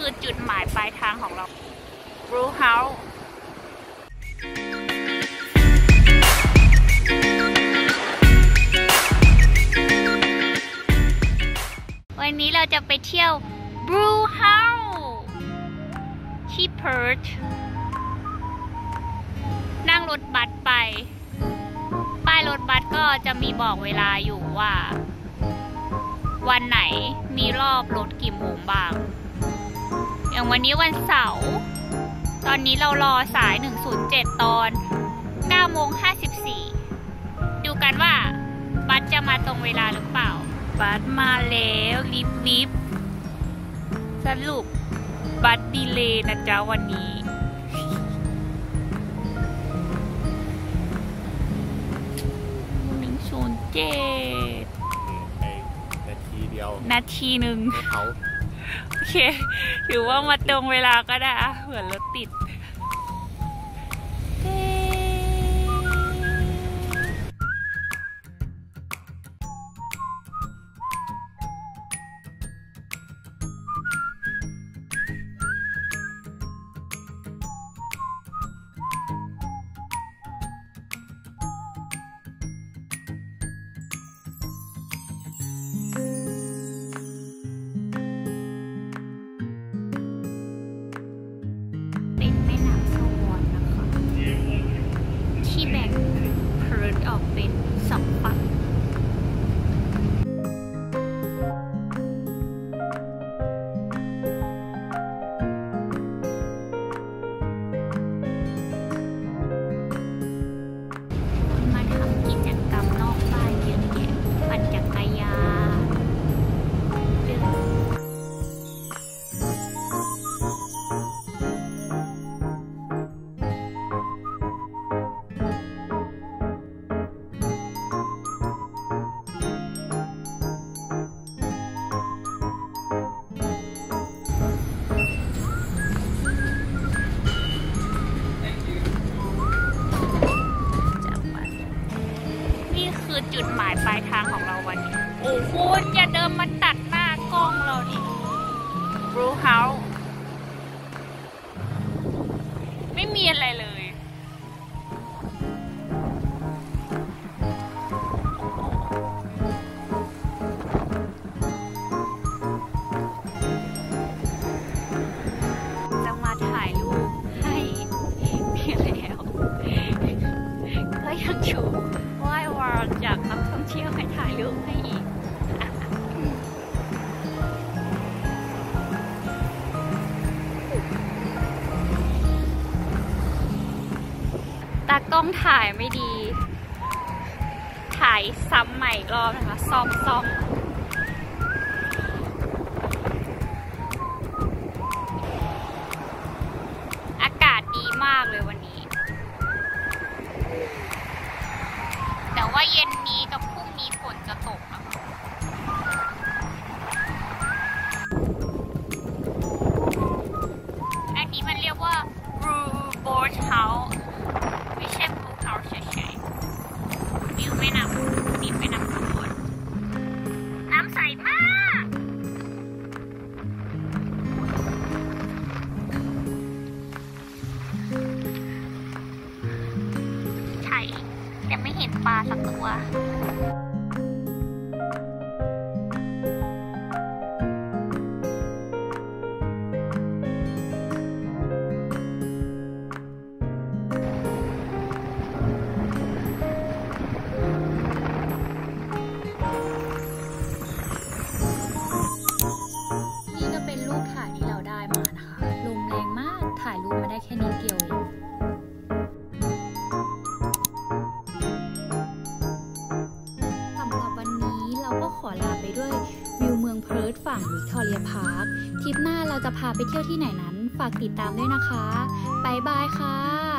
คือจุดหมายปลายทางของเรา Brew House วันนี้เราจะไปเที่ยว Brew House ที่เพิร์ธนั่งรถบัสไปป้ายรถบัสก็จะมีบอกเวลาอยู่ว่าวันไหนมีรอบรถกี่โมงบ้างอย่างวันนี้วันเสาร์ตอนนี้เรารอสาย107ตอน9:54ดูกันว่าบัสจะมาตรงเวลาหรือเปล่าบัสมาแล้วรีบสรุปบัสดีเลย์นะจ๊ะวันนี้107 นาทีเดียวนาทีหนึ่งโอเคถือว่ามาตรงเวลาก็ได้อะเผื่อรถติดที่แบ่งเพิร์ธออกเป็น2ฝั่งมาทำกิจกรรมนอกบ้านเยอะแยะปั่นจักรยานคือจุดหมายปลายทางของเราวันนี้โอ้คุณอย่าเดินมาตัดหน้ากล้องเราดิ Brew House ไม่มีอะไรเลยจะมาถ่ายรูปให้เพียงแล้วก็ยังชูว่ายว่าจากนักท่องเที่ยวให้ถ่ายรูปให้อีกตากล้องถ่ายไม่ดีถ่ายซ้ำใหม่อีกรอบนะคะซ่อมอากาศดีมากเลยวันนี้แต่ว่าเย็นนี้กับพรุ่งนี้ฝนจะตกนะคะอันนี้มันเรียกว่า Brew Boat House ไม่ใช่ Brew House เฉยๆวิวแม่น้ำข้างบนน้ำใสมากใช่แต่ไม่เห็นปลาสักตัว นี่ก็เป็นรูปถ่ายที่เราได้มานะคะลมแรงมากถ่ายรูปมาได้แค่นิดเดียวเองขอลาไปด้วยวิวเมืองเพิร์ธฝั่งวิกตอเรียพาร์คทริปหน้าเราจะพาไปเที่ยวที่ไหนนั้นฝากติดตามด้วยนะคะบ๊ายบายค่ะ